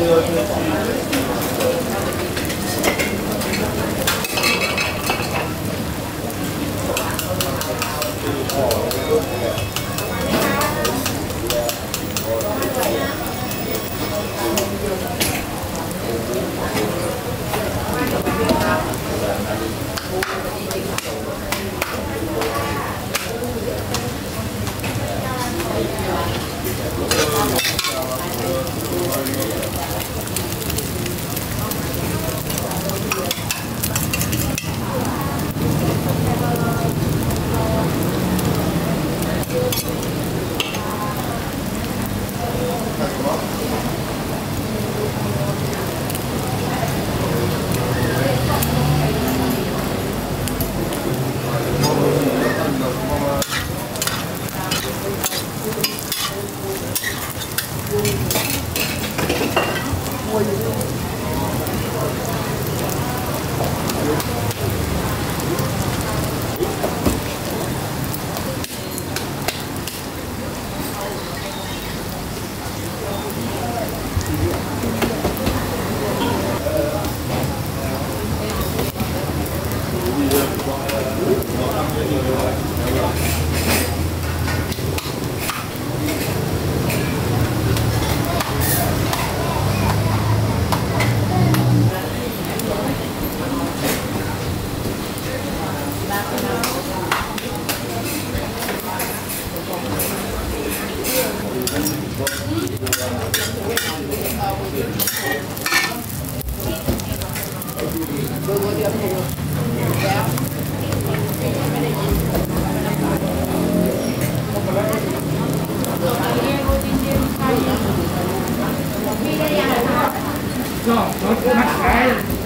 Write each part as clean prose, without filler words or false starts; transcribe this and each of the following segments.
ก็รถมัดขาย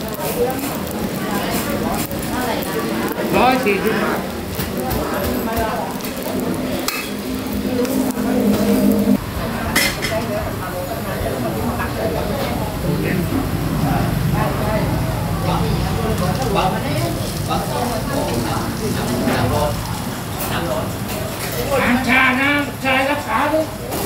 140 บาทชาน้ำชารักษาด้วย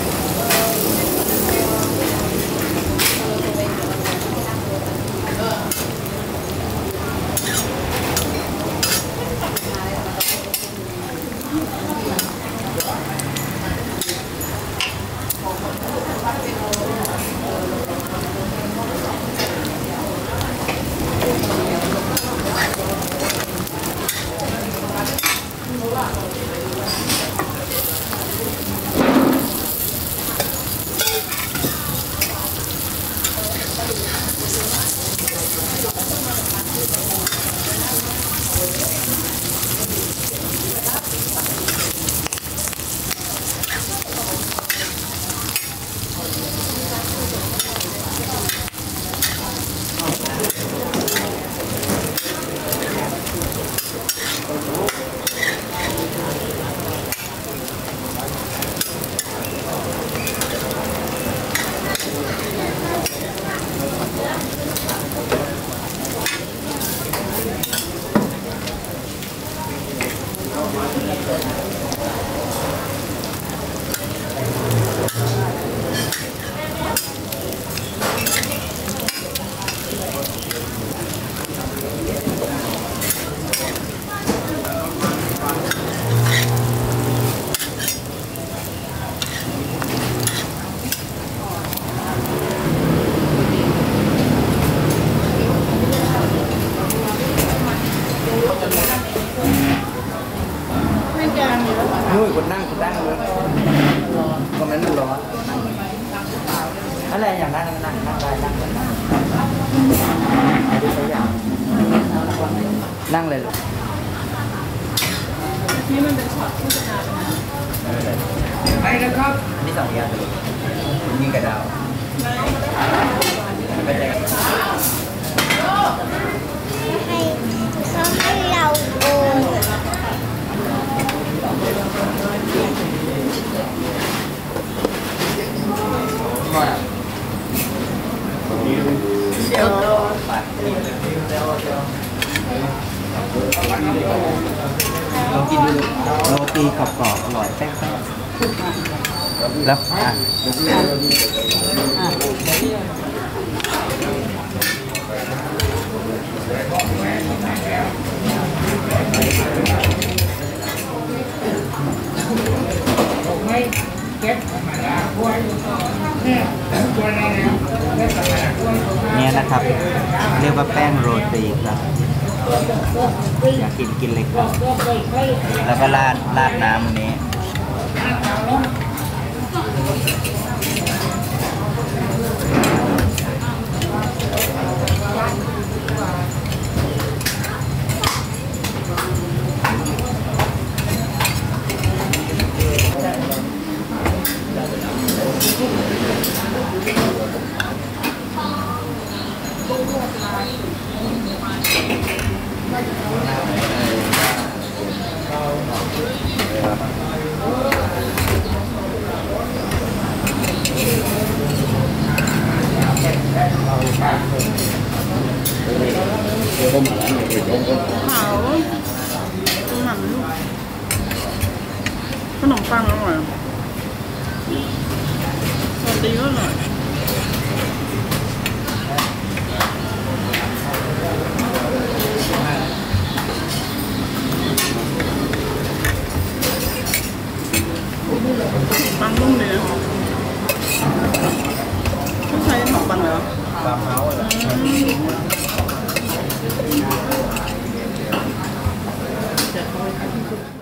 นู่นคนนั่งเลยตรงนั้นมันร้อนอะไรอย่างนั้นนั่งได้ดูตัวอย่างนั่งเลยนี่มันเป็นช็อตโฆษณาไปกันครับอันนี้2 อย่างยิงกระดาวไปใจกันให้เราโกงเดี๋ยวลองกินดูโรตีกรอบๆอร่อยแป้งแล้วเนี่ยนะครับ เรียกว่าแป้งโรตีครับอยากกินเลยครับแล้วก็ราดน้ำอันนี้ขนมปังอร่อยโรตีก็อร่อยปังนุ่มดีต้องใช้ขนมปังเหรอปลาเมาส์เหรอ